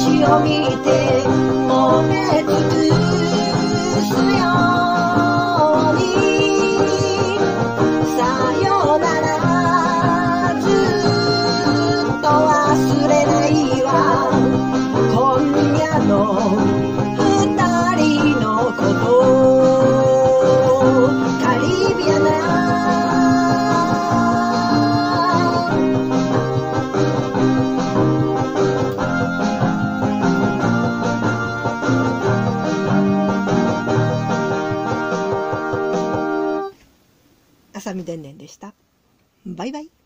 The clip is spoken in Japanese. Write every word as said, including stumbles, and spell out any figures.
星を見てもめ尽くすようにさよならずっと忘れないわ今夜の二人のことカリビアナあさみでんねんでした。バイバイ。